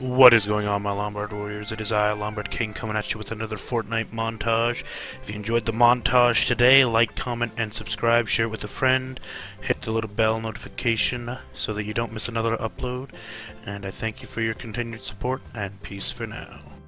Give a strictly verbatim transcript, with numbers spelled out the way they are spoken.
What is going on, my Lombard Warriors? It is I, Lombard King, coming at you with another Fortnite montage. If you enjoyed the montage today, like, comment, and subscribe. Share it with a friend. Hit the little bell notification so that you don't miss another upload. And I thank you for your continued support, and peace for now.